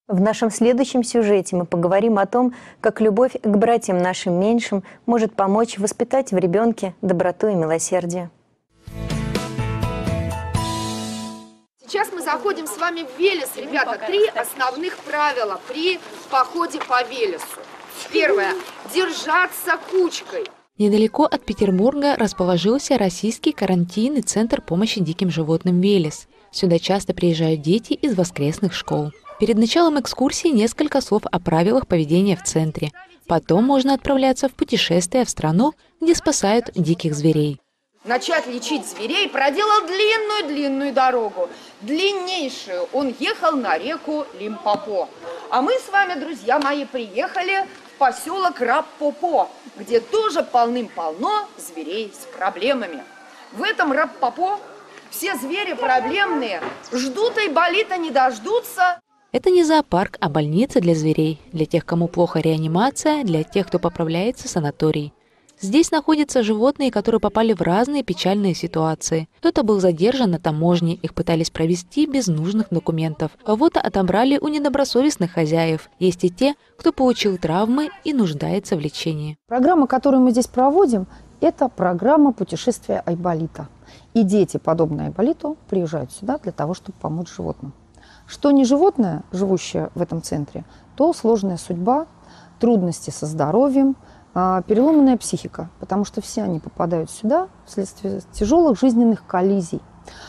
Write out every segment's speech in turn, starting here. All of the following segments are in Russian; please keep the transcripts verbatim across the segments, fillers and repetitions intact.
В нашем следующем сюжете мы поговорим о том, как любовь к братьям нашим меньшим может помочь воспитать в ребенке доброту и милосердие. Сейчас мы заходим с вами в Велес, ребята. Три основных правила при походе по Велесу. Первое. Держаться кучкой. Недалеко от Петербурга расположился российский карантинный центр помощи диким животным «Велес». Сюда часто приезжают дети из воскресных школ. Перед началом экскурсии несколько слов о правилах поведения в центре. Потом можно отправляться в путешествие в страну, где спасают диких зверей. Начать лечить зверей проделал длинную-длинную дорогу. Длиннейшую. Он ехал на реку Лимпопо. А мы с вами, друзья мои, приехали в поселок Раппопо, где тоже полным-полно зверей с проблемами. В этом Раппопо все звери проблемные ждут айболита, не дождутся. Это не зоопарк, а больница для зверей. Для тех, кому плохо реанимация, для тех, кто поправляется, санаторий. Здесь находятся животные, которые попали в разные печальные ситуации. Кто-то был задержан на таможне, их пытались провести без нужных документов. Кого-то отобрали у недобросовестных хозяев. Есть и те, кто получил травмы и нуждается в лечении. Программа, которую мы здесь проводим, это программа путешествия айболита. И дети, подобные айболиту, приезжают сюда для того, чтобы помочь животным. Что не животное, живущее в этом центре, то сложная судьба, трудности со здоровьем, переломанная психика, потому что все они попадают сюда вследствие тяжелых жизненных коллизий.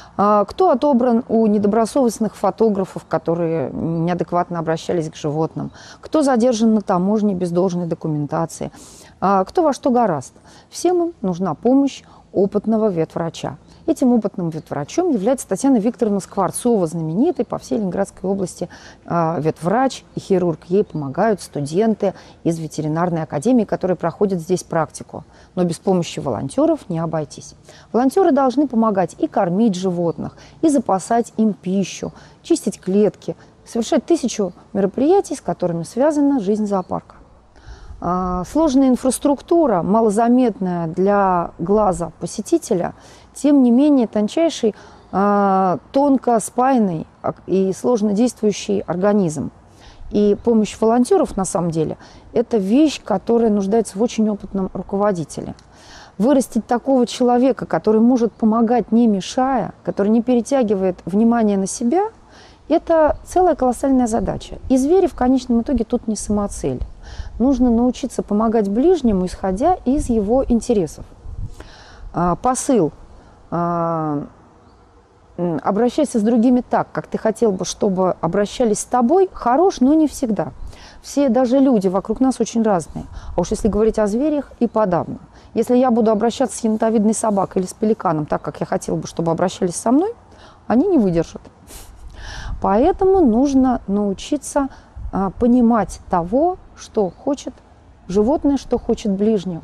Кто отобран у недобросовестных фотографов, которые неадекватно обращались к животным, кто задержан на таможне без должной документации, кто во что гораст. Всем им нужна помощь опытного ветврача. Этим опытным ветврачом является Татьяна Викторовна Скворцова, знаменитый по всей Ленинградской области э, ветврач и хирург. Ей помогают студенты из ветеринарной академии, которые проходят здесь практику. Но без помощи волонтеров не обойтись. Волонтеры должны помогать и кормить животных, и запасать им пищу, чистить клетки, совершать тысячу мероприятий, с которыми связана жизнь зоопарка. Э, сложная инфраструктура, малозаметная для глаза посетителя, тем не менее тончайший, э, тонко спаянный и сложно действующий организм. И помощь волонтеров, на самом деле, это вещь, которая нуждается в очень опытном руководителе. Вырастить такого человека, который может помогать, не мешая, который не перетягивает внимание на себя, это целая колоссальная задача. И звери в конечном итоге тут не самоцель. Нужно научиться помогать ближнему, исходя из его интересов. Э, посыл. Обращайся с другими так, как ты хотел бы, чтобы обращались с тобой, хорош, но не всегда. Все, даже люди вокруг нас очень разные. А уж если говорить о зверях, и подавно. Если я буду обращаться с енотовидной собакой или с пеликаном так, как я хотел бы, чтобы обращались со мной, они не выдержат. Поэтому нужно научиться а, понимать того, что хочет животное, что хочет ближнего.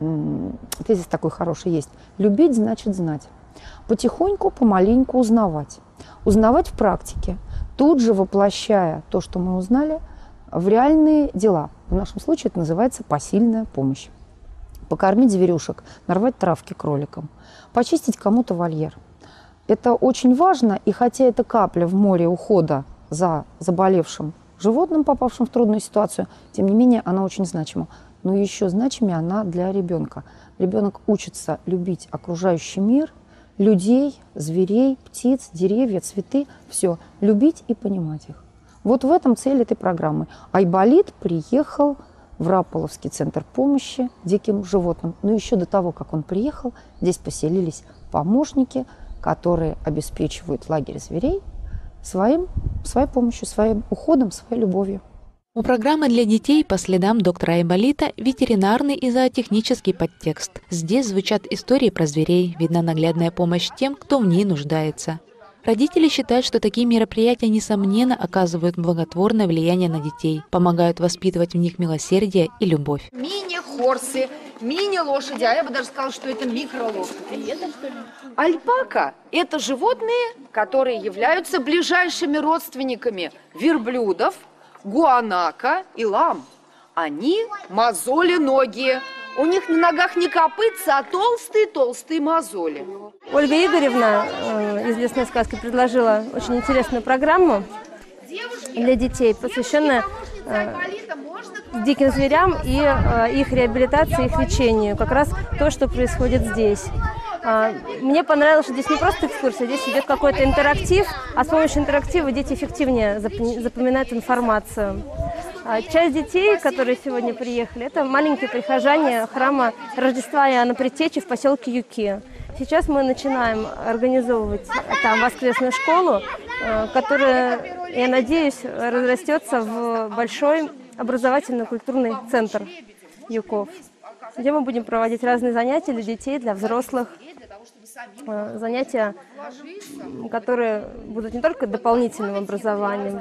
Тезис такой хороший есть. Любить значит знать. Потихоньку, помаленьку узнавать. Узнавать в практике, тут же воплощая то, что мы узнали, в реальные дела. В нашем случае это называется посильная помощь. Покормить зверюшек, нарвать травки кроликам, почистить кому-то вольер. Это очень важно, и хотя это капля в море ухода за заболевшим животным, попавшим в трудную ситуацию, тем не менее она очень значима. Но еще значимее она для ребенка. Ребенок учится любить окружающий мир, людей, зверей, птиц, деревья, цветы. Все. Любить и понимать их. Вот в этом цель этой программы. Айболит приехал в Рапполовский центр помощи диким животным. Но еще до того, как он приехал, здесь поселились помощники, которые обеспечивают лагерь зверей своим, своей помощью, своим уходом, своей любовью. У программы для детей по следам доктора Айболита ветеринарный и зоотехнический подтекст. Здесь звучат истории про зверей, видна наглядная помощь тем, кто в ней нуждается. Родители считают, что такие мероприятия, несомненно, оказывают благотворное влияние на детей, помогают воспитывать в них милосердие и любовь. Мини-хорсы, мини-лошади, а я бы даже сказала, что это микролошади. Альпака – это животные, которые являются ближайшими родственниками верблюдов, гуанака и лам. Они мозоли-ноги. У них на ногах не копытца, а толстые-толстые мозоли. Ольга Игоревна из «Лесной сказки» предложила очень интересную программу. Девушки для детей, посвященная э, диким зверям и э, их реабилитации, их лечению. Как раз то, что происходит здесь. Э, мне понравилось, что здесь не просто экскурсия, здесь идет какой-то интерактив, а с помощью интерактива дети эффективнее запоминают информацию. Часть детей, которые сегодня приехали, это маленькие прихожане храма Рождества Иоанна Предтечи в поселке Юки. Сейчас мы начинаем организовывать там воскресную школу, которая, я надеюсь, разрастется в большой образовательно-культурный центр Юков, где мы будем проводить разные занятия для детей, для взрослых. Занятия, которые будут не только дополнительным образованием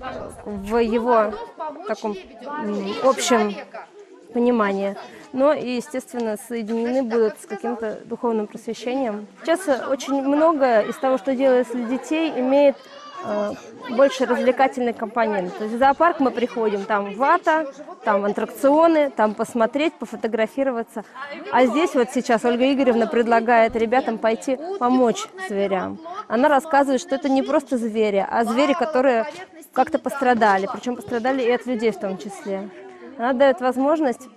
в его таком общем понимании, но и, естественно, соединены будут с каким-то духовным просвещением. Сейчас очень многое из того, что делается для детей, имеет э, больше развлекательный компонент. То есть в зоопарк мы приходим, там вата, там аттракционы, там посмотреть, пофотографироваться. А здесь вот сейчас Ольга Игоревна предлагает ребятам пойти помочь зверям. Она рассказывает, что это не просто звери, а звери, которые как-то пострадали, причем пострадали и от людей в том числе. Она дает возможность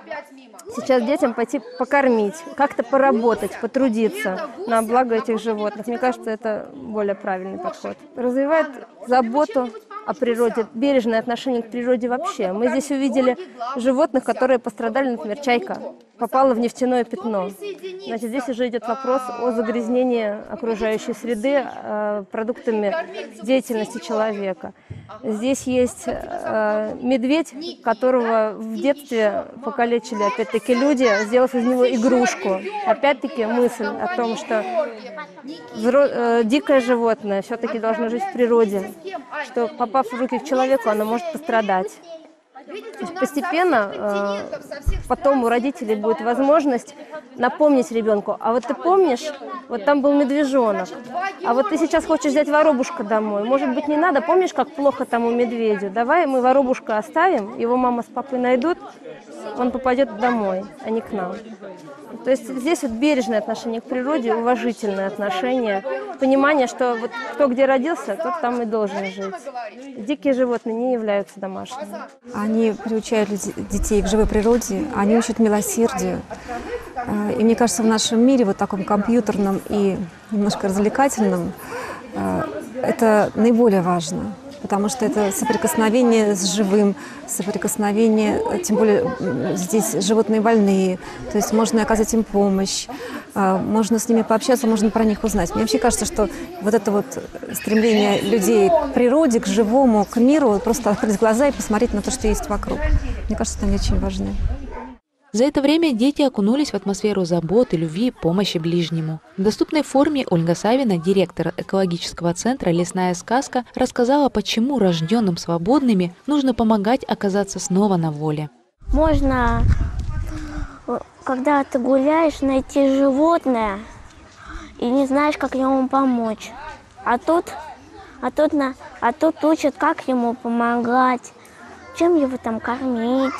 сейчас детям пойти покормить, как-то поработать, потрудиться на благо этих животных. Мне кажется, это более правильный подход. Развивает заботу о природе, бережное отношение к природе вообще. Мы здесь увидели животных, которые пострадали, например, чайка попала в нефтяное пятно. Значит, здесь уже идет вопрос о загрязнении окружающей среды э, продуктами деятельности человека. Здесь есть э, медведь, которого в детстве покалечили, опять-таки, люди, сделав из него игрушку. Опять-таки мысль о том, что взро... э, дикое животное все-таки должно жить в природе, что, попав в руки к человеку, оно может пострадать. То есть постепенно э, потом у родителей будет возможность напомнить ребенку: а вот ты помнишь, вот там был медвежонок, а вот ты сейчас хочешь взять воробушка домой, может быть, не надо, помнишь, как плохо тому медведю, давай мы воробушка оставим, его мама с папой найдут, он попадет домой, а не к нам. То есть здесь вот бережное отношение к природе, уважительное отношение, понимание, что вот кто где родился, тот там и должен жить. Дикие животные не являются домашними. Они приучают детей к живой природе, они учат милосердию. И мне кажется, в нашем мире, вот таком компьютерном и немножко развлекательном, это наиболее важно. Потому что это соприкосновение с живым, соприкосновение, тем более здесь животные больные, то есть можно оказать им помощь, можно с ними пообщаться, можно про них узнать. Мне вообще кажется, что вот это вот стремление людей к природе, к живому, к миру, просто открыть глаза и посмотреть на то, что есть вокруг. Мне кажется, это не очень важно. За это время дети окунулись в атмосферу заботы, любви, помощи ближнему. В доступной форме Ольга Савина, директор экологического центра «Лесная сказка», рассказала, почему рожденным свободными нужно помогать оказаться снова на воле. Можно, когда ты гуляешь, найти животное и не знаешь, как ему помочь. А тут, а тут, на, а тут учат, как ему помогать, чем его там кормить.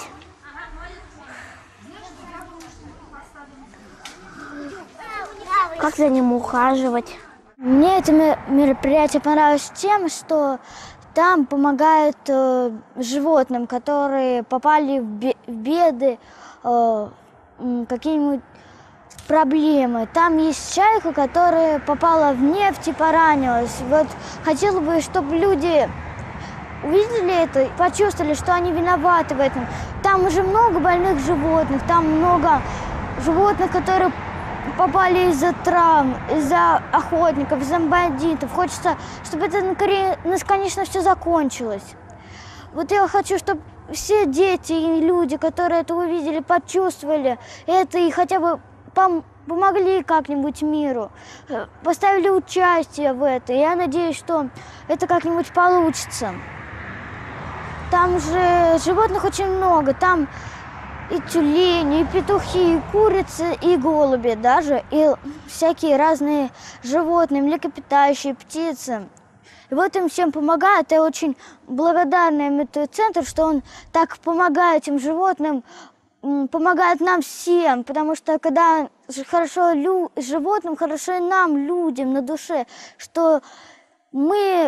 Как за ним ухаживать? Мне это мероприятие понравилось тем, что там помогают э, животным, которые попали в, бе в беды, э, какие-нибудь проблемы. Там есть чайка, которая попала в нефть и поранилась. Вот хотела бы, чтобы люди увидели это, почувствовали, что они виноваты в этом. Там уже много больных животных, там много животных, которые попали из-за травм, из-за охотников, из-за бандитов. Хочется, чтобы это наконец, конечно, все закончилось. Вот я хочу, чтобы все дети и люди, которые это увидели, почувствовали это и хотя бы пом помогли как-нибудь миру, поставили участие в это. Я надеюсь, что это как-нибудь получится. Там же животных очень много. Там и тюлени, и петухи, и курицы, и голуби даже, и всякие разные животные, млекопитающие, птицы. И вот им всем помогают. Я очень благодарна им этот центр, что он так помогает этим животным, помогает нам всем, потому что когда хорошо лю животным, хорошо и нам, людям, на душе, что мы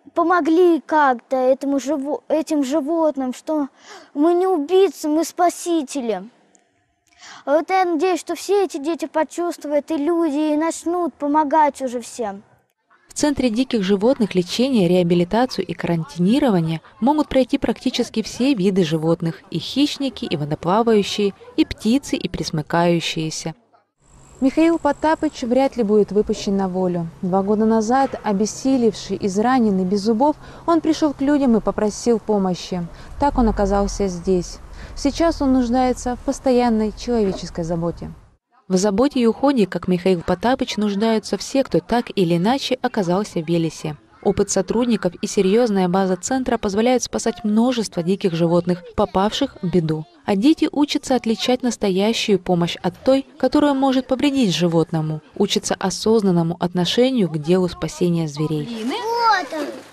помогли как-то этому живо, этим животным, что мы не убийцы, мы спасители. Вот я надеюсь, что все эти дети почувствуют, и люди, и начнут помогать уже всем. В Центре диких животных лечение, реабилитацию и карантинирование могут пройти практически все виды животных – и хищники, и водоплавающие, и птицы, и пресмыкающиеся. Михаил Потапыч вряд ли будет выпущен на волю. Два года назад, обессилевший, израненный, без зубов, он пришел к людям и попросил помощи. Так он оказался здесь. Сейчас он нуждается в постоянной человеческой заботе. В заботе и уходе, как Михаил Потапыч, нуждаются все, кто так или иначе оказался в Велесе. Опыт сотрудников и серьезная база центра позволяют спасать множество диких животных, попавших в беду. А дети учатся отличать настоящую помощь от той, которая может повредить животному, учатся осознанному отношению к делу спасения зверей. Вот он.